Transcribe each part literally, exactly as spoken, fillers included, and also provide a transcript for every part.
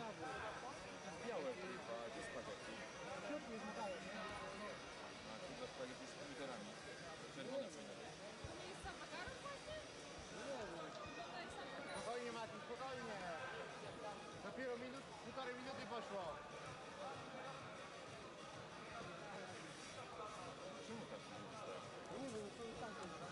Białe chyba, gdzie spaghetti? W środku jest metałem, nie? A chyba spaghetti z pomidorami. Czerwone powinno być. To nie jest sam makaron właśnie? Nie wiem. To jest sam makaron. Spokojnie Mati, spokojnie. Dopiero minut, półtorej minuty poszło. Czemu tak nie wystaje? Nie wiem, co jest tam.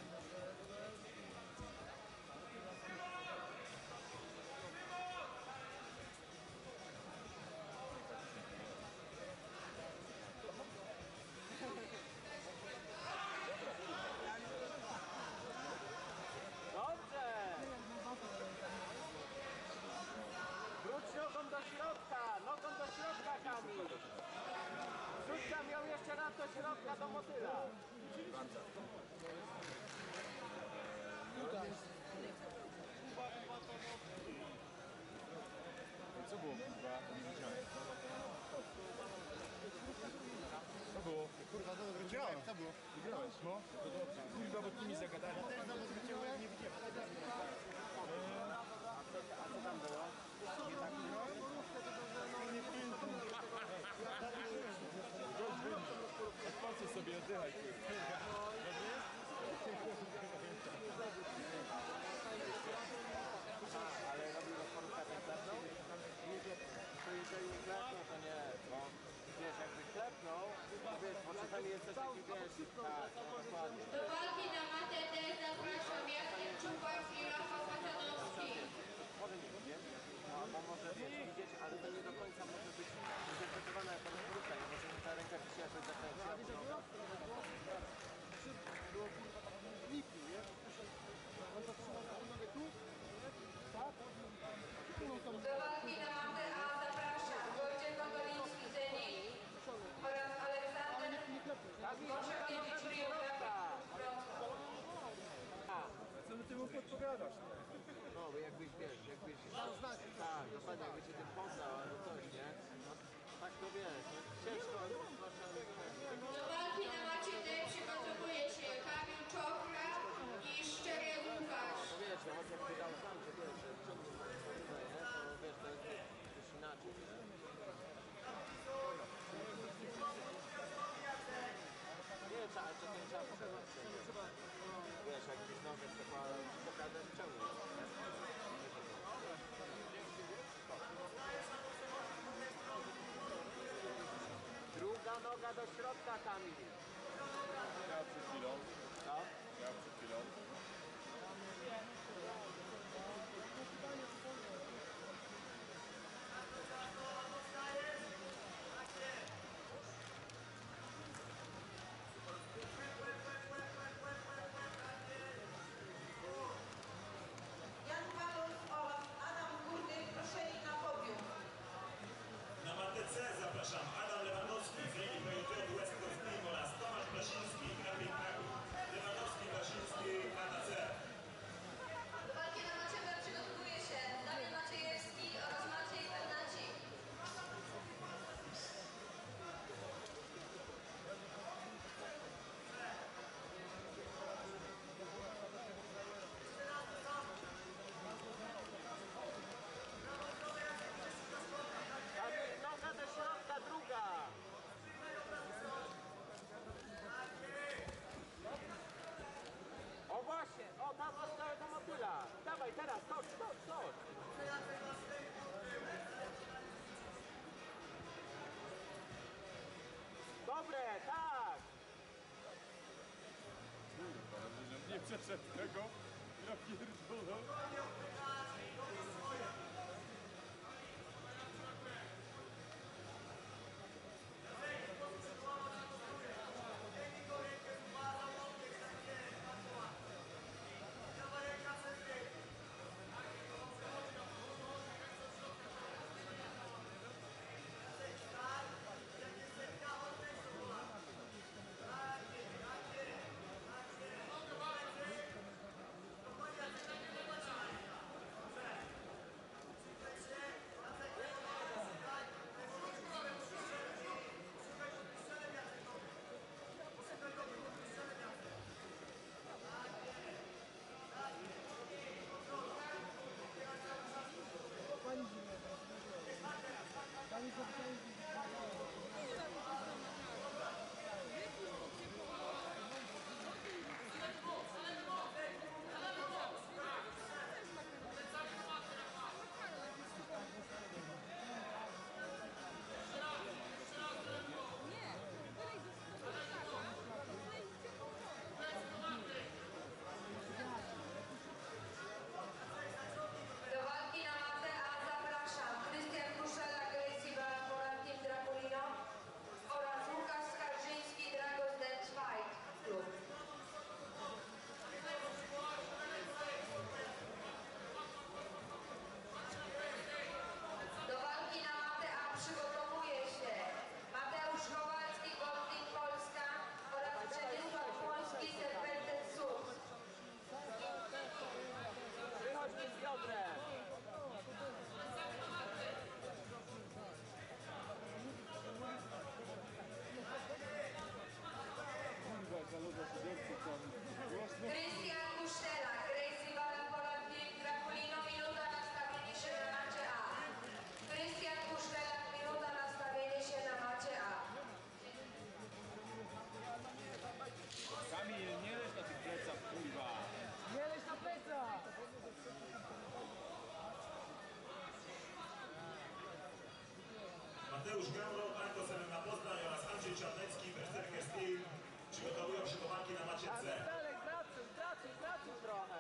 Dobrze! Wróć nogą do środka! Nogą do środka, Kamil! Rzucam ją jeszcze raz do środka, do motyla! Co było kurwa? Nie widziałem. Co było? Kurwa, to dobrze wygrałem. Co było? Wygrałeś, no? To dobrze. Kurwa, bo ty mi zagadali. Ja też znowu zwróciłem, nie widziałem. A co tam było? Nie tak grałem? Nie pamiętam. Odpłacę sobie, oddychaj, kurwa. Ale robił rozporówkę ten klepnął? To jeżeli klepnął, to nie, bo wiesz, jakby klepnął, to wiesz, bo czasami jest coś taki, wiesz, tak, no, dokładnie. Do walki na matę też zapraszam Jacek Czupak i Rafał Macianowski. Może nie widzieć, no, bo może widzieć, ale to nie do końca może być interpretowane jako rozporówka, nie może ta ręka się jakoś zakręciła. Było kurwa tak lipi, nie? On zatrzymał taką nogę tu, tak? Do walki na matę A zapraszam Wojciech Ogoliński Zenik oraz Aleksander Goszekiewicz Ryjówka. Co ty mu podpowiadasz? No, bo jakbyś, wiesz, jakbyś... Tak, dokładnie, jakby cię tym poznał albo coś, nie? No, tak to wiesz, no, ciężko, zwłaszcza... Do walki na macie D przygotowuje się Kamil Czokra i Szczery Łukasz. No wiesz, no choć jakby dał znam, że wiesz, że ciągnie tutaj, nie? To wiesz, to jest już inaczej, nie? Nie, trzeba, to nie trzeba pokazać. Wiesz, jak gdzieś nogę przekładał, pokazać ciągnie. Druga noga do środka, Kamil. Ja przed chwilą. No. Ja przed chwilą. Jan Paweł oraz Adam Górny proszeni na podium. Na matę C zapraszam Adam Lewandowski z linii P J J West Coast Team oraz Tomasz Brasiński, Grafik Kraków. Lewandowski, Brasiński, mata C. Do walki na macie B przygotowuje się Damian Maciejewski oraz Maciej Bernacik. Kamil, noga do środka, druga. O właśnie, o tam masz całego motyla. Dawaj teraz, skocz, skocz, skocz. Dobre, tak. Kurwa, dobrze, że nie przeszedł tego. Ja pierdolę. Mateusz Gamro, Anko Serena Poznań oraz Andrzej Czarnecki, Berserker Steel przygotowują się do walki na macie C. Dalej, pracuj, pracuj, pracuj trochę.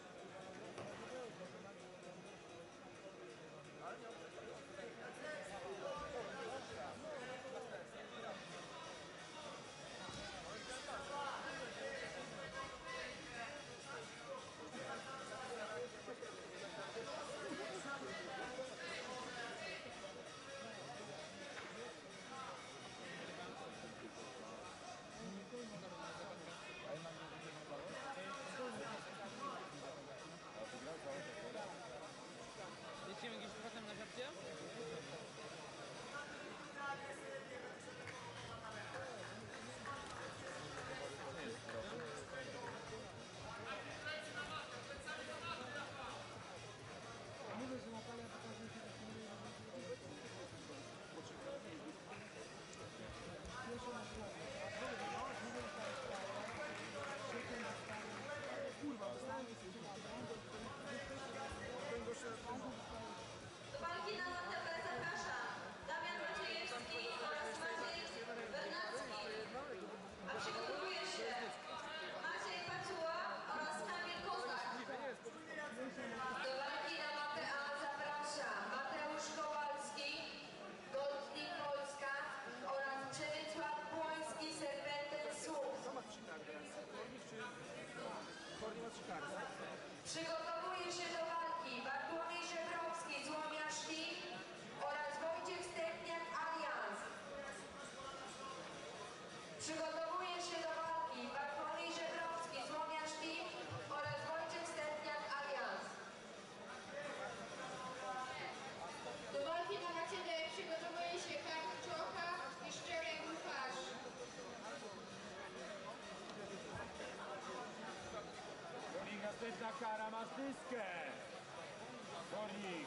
Lecimy gdzieś potem na żarcie? Mówię, że Natalia pokazuje się takimi... Pierwszy na szlaku, a drugi, no, drugi na stałe, trzeci na stałe. Kurwa, dostałem się z Do walki na matę B zapraszam Damian Maciejewski oraz Maciej Bernacki. A przygotowuje się Maciej Pacuła oraz Kamil Kozak. Do walki na matę A zapraszam Mateusz Kowalski, Goldnik Polska oraz Przemysław Błoński, Serpenten Słup. Przygotowuje się do walki Bartłomiej Żebrowski z Łomiaszki oraz Wojciech Stępniak Alians. Przygotowuje się do walki Bartłomiej Żebrowski z Łomiaszki oraz Wojciech Stępniak Alians. Do walki na macie D przygotowuje się Kamil Czocha i Szczerek Łukasz. Kornik, następna kara, masz dyskę! Kornik!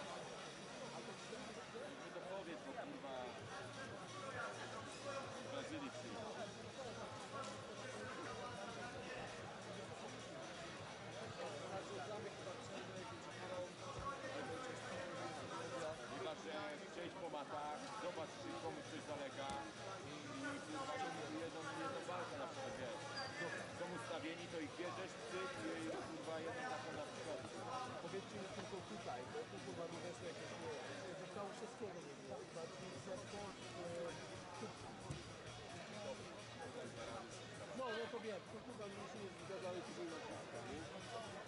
Nie to powiedz, bo kurwa... W Brazylii przyjechał. Chyba, że przejść po matach, zobacz, czy komuś coś zalega i, i kurwa jedną, jedną walkę na przykład, wiesz. Są ustawieni, to ich bierzesz, cyk i kurwa jedną taką na przykład. Powiedzcie mi tylko tutaj, bo tu kurwa mi weszło jakieś nie zostało wszystkiego nie było. Bardziej zespół, no, no to wiem, to kurwa mi się nie zgadzały, to były na